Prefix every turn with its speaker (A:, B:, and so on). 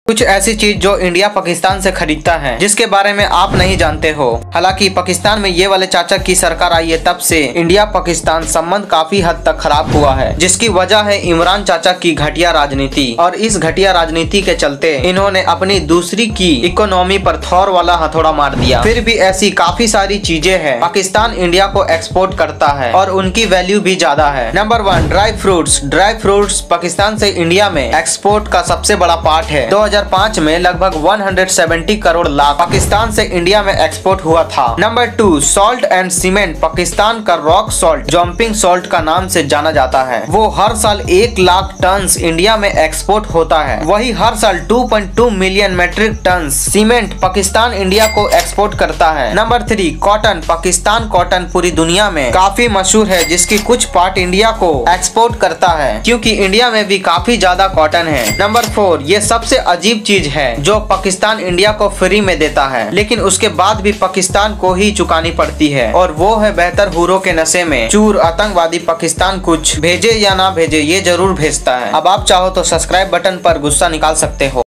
A: कुछ ऐसी चीज जो इंडिया पाकिस्तान से खरीदता है जिसके बारे में आप नहीं जानते हो। हालांकि पाकिस्तान में ये वाले चाचा की सरकार आई है तब से इंडिया पाकिस्तान संबंध काफी हद तक खराब हुआ है, जिसकी वजह है इमरान चाचा की घटिया राजनीति। और इस घटिया राजनीति के चलते इन्होंने अपनी दूसरी की इकोनॉमी पर थौर वाला हथौड़ा मार दिया। फिर भी ऐसी काफी सारी चीजें हैं पाकिस्तान इंडिया को एक्सपोर्ट करता है और उनकी वैल्यू भी ज्यादा है। Number 1, dry fruits. Dry fruits Pakistan से इंडिया में एक्सपोर्ट का सबसे बड़ा पार्ट है। 2005 में लगभग 170 करोड़ लाख पाकिस्तान से इंडिया में एक्सपोर्ट हुआ था। Number 2, salt and cement. Pakistan का रॉक सॉल्ट, जंपिंग सॉल्ट का नाम से जाना जाता है, वो हर साल 1 लाख टन इंडिया में एक्सपोर्ट होता है। वही हर साल 2.2 million metric ton cement Pakistan India को एक्सपोर्ट करता है। Number 3, cotton. पाकिस्तान कॉटन पूरी दुनिया में काफी मशहूर है, जिसकी कुछ पार्ट इंडिया को एक्सपोर्ट करता है क्योंकि इंडिया में भी काफी ज्यादा कॉटन है। नंबर 4, ये सबसे अजीब चीज है जो पाकिस्तान इंडिया को फ्री में देता है, लेकिन उसके बाद भी पाकिस्तान को ही चुकानी पड़ती है, और वो है बेहतर हूरों के नशे में चूर। आतंकवादी पाकिस्तान कुछ भेजे या ना भेजे, ये जरूर भेजता है। अब आप चाहो तो सब्सक्राइब बटन पर गुस्सा निकाल सकते हो।